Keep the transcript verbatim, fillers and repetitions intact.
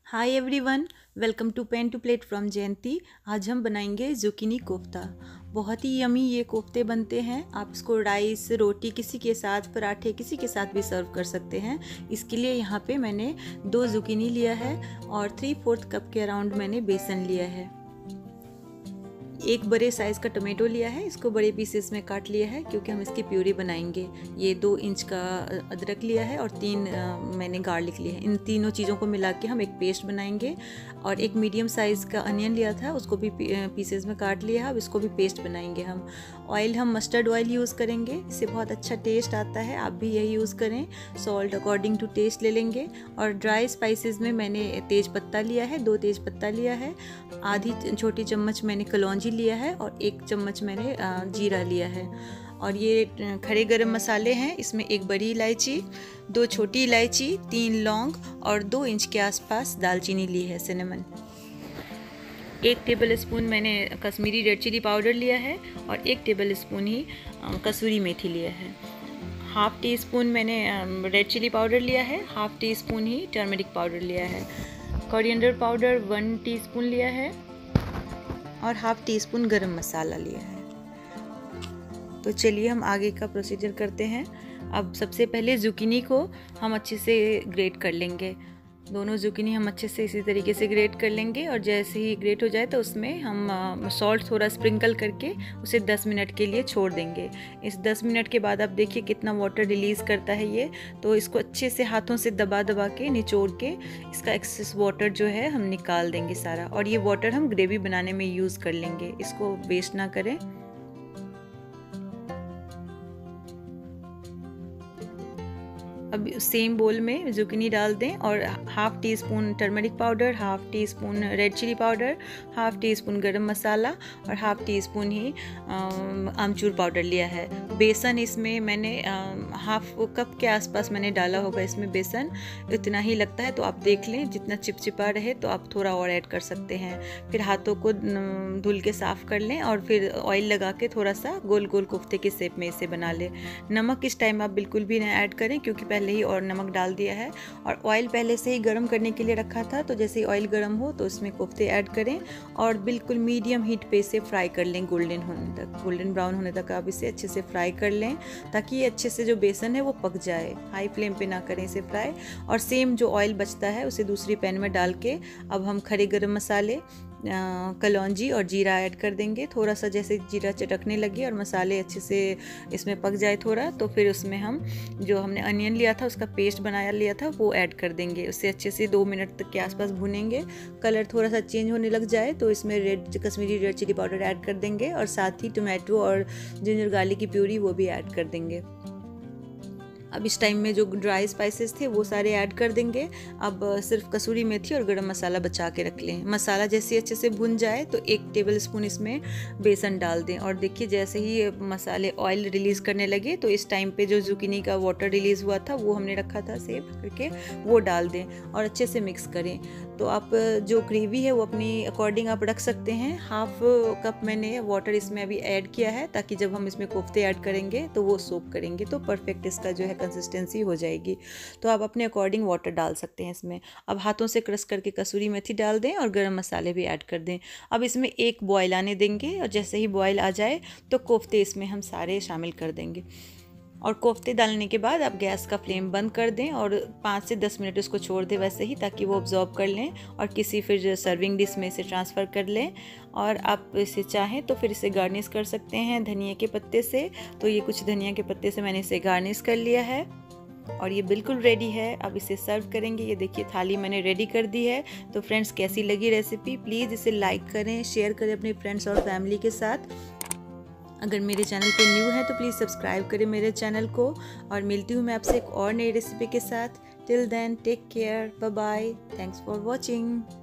Hi everyone, welcome to pen to plate from Jayanti. आज हम बनाएंगे जुकीनी कोफ्ता। बहुत ही यमी ये कोफ्ते बनते हैं। आप इसको राइस, रोटी, किसी के साथ, पराठे, किसी के साथ भी सर्व कर सकते हैं। इसके लिए यहाँ पे मैंने दो जुकीनी लिया है और थ्री फोर्थ कप के अराउंड मैंने बेसन लिया है। एक बड़े साइज़ का टमाटो लिया है, इसको बड़े पीसेस में काट लिया है क्योंकि हम इसकी प्यूरी बनाएंगे। ये दो इंच का अदरक लिया है और तीन आ, मैंने गार्लिक लिया है। इन तीनों चीज़ों को मिला के हम एक पेस्ट बनाएंगे। और एक मीडियम साइज़ का अनियन लिया था, उसको भी पीसेस में काट लिया है। अब इसको भी पेस्ट बनाएंगे हम। ऑयल हम मस्टर्ड ऑयल यूज़ करेंगे, इससे बहुत अच्छा टेस्ट आता है। आप भी यही यूज़ करें। सॉल्ट अकॉर्डिंग टू टेस्ट ले लेंगे। और ड्राई स्पाइसेस में मैंने तेज़ पत्ता लिया है, दो तेज़ पत्ता लिया है, आधी छोटी चम्मच मैंने कलौंजी लिया है और एक चम्मच मैंने जीरा लिया है। और ये खड़े गरम मसाले हैं। इसमें एक बड़ी इलायची, दो छोटी इलायची, तीन लौंग और दो इंच के आसपास दालचीनी ली है, सिनेमन। एक टेबल स्पून मैंने कश्मीरी रेड चिली पाउडर लिया है और एक टेबल स्पून ही कसूरी मेथी लिया है। हाफ़ टी स्पून मैंने रेड चिली पाउडर लिया है, हाफ़ टी स्पून ही टर्मरिक पाउडर लिया है। कोरिएंडर पाउडर वन टीस्पून लिया है और हाफ़ टी स्पून गरम मसाला लिया है। तो चलिए हम आगे का प्रोसीजर करते हैं। अब सबसे पहले जुकीनी को हम अच्छे से ग्रेट कर लेंगे। दोनों जुकीनी हम अच्छे से इसी तरीके से ग्रेट कर लेंगे और जैसे ही ग्रेट हो जाए तो उसमें हम सॉल्ट थोड़ा स्प्रिंकल करके उसे दस मिनट के लिए छोड़ देंगे। इस दस मिनट के बाद आप देखिए कितना वाटर रिलीज़ करता है ये। तो इसको अच्छे से हाथों से दबा दबा के निचोड़ के इसका एक्सेस वाटर जो है हम निकाल देंगे सारा। और ये वाटर हम ग्रेवी बनाने में यूज़ कर लेंगे, इसको वेस्ट ना करें। अब सेम बोल में जुकीनी डाल दें और half teaspoon turmeric powder, half teaspoon red chilli powder, half teaspoon garam masala और हाफ़ टी स्पून ही आमचूर पाउडर लिया है। बेसन इसमें मैंने हाफ़ कप के आसपास मैंने डाला होगा। इसमें बेसन इतना ही लगता है, तो आप देख लें। जितना चिपचिपा रहे तो आप थोड़ा और ऐड कर सकते हैं। फिर हाथों को धुल के साफ़ कर लें और फिर ऑयल लगा के थोड़ा सा गोल गोल कोफ्ते के शेप में इसे बना लें। नमक इस टाइम आप बिल्कुल भी ना ऐड करें क्योंकि पहले ही और नमक डाल दिया है। और ऑयल पहले से ही गर्म करने के लिए रखा था, तो जैसे ही ऑयल गर्म हो तो इसमें कोफ्ते ऐड करें और बिल्कुल मीडियम हीट पे इसे फ्राई कर लें, गोल्डन होने तक, गोल्डन ब्राउन होने तक आप इसे अच्छे से फ्राई कर लें ताकि ये अच्छे से जो बेसन है वो पक जाए। हाई फ्लेम पे ना करें इसे फ्राई। और सेम जो ऑयल बचता है उसे दूसरी पैन में डाल के अब हम खड़े गरम मसाले, कलौंजी और जीरा ऐड कर देंगे। थोड़ा सा जैसे जीरा चटकने लगे और मसाले अच्छे से इसमें पक जाए थोड़ा, तो फिर उसमें हम जो हमने अनियन लिया था उसका पेस्ट बनाया लिया था वो ऐड कर देंगे। उससे अच्छे से दो मिनट तक के आसपास भुनेंगे। कलर थोड़ा सा चेंज होने लग जाए तो इसमें red Kashmiri red chilli powder add कर देंगे और साथ ही टोमेटो और जिंजर गार्लिक की प्यूरी वो भी ऐड कर देंगे। अब इस टाइम में जो ड्राई स्पाइसेस थे वो सारे ऐड कर देंगे। अब सिर्फ कसूरी मेथी और गरम मसाला बचा के रख लें। मसाला जैसे अच्छे से भुन जाए तो एक टेबल स्पून इसमें बेसन डाल दें। और देखिए जैसे ही मसाले ऑयल रिलीज़ करने लगे तो इस टाइम पे जो जुकीनी का वाटर रिलीज़ हुआ था वो हमने रखा था सेव करके, वो डाल दें और अच्छे से मिक्स करें। तो आप जो ग्रेवी है वो अपनी अकॉर्डिंग आप रख सकते हैं। हाफ कप मैंने वाटर इसमें अभी ऐड किया है ताकि जब हम इसमें कोफ्ते ऐड करेंगे तो वो सोक करेंगे तो परफेक्ट इसका जो है कंसिस्टेंसी हो जाएगी। तो आप अपने अकॉर्डिंग वाटर डाल सकते हैं इसमें। अब हाथों से क्रश करके कसूरी मेथी डाल दें और गरम मसाले भी ऐड कर दें। अब इसमें एक बॉयल आने देंगे और जैसे ही बॉयल आ जाए तो कोफ्ते इसमें हम सारे शामिल कर देंगे। और कोफ्ते डालने के बाद आप गैस का फ्लेम बंद कर दें और पाँच से दस मिनट उसको छोड़ दें वैसे ही, ताकि वो ऑब्जॉर्ब कर लें और किसी फिर सर्विंग डिश में इसे ट्रांसफ़र कर लें। और आप इसे चाहें तो फिर इसे गार्निश कर सकते हैं धनिया के पत्ते से। तो ये कुछ धनिया के पत्ते से मैंने इसे गार्निश कर लिया है और ये बिल्कुल रेडी है। अब इसे सर्व करेंगे। ये देखिए थाली मैंने रेडी कर दी है। तो फ्रेंड्स, कैसी लगी रेसिपी? प्लीज़ इसे लाइक करें, शेयर करें अपने फ्रेंड्स और फैमिली के साथ। अगर मेरे चैनल पे न्यू है तो प्लीज़ सब्सक्राइब करें मेरे चैनल को। और मिलती हूँ मैं आपसे एक और नई रेसिपी के साथ। Till then take care, bye bye, thanks for watching.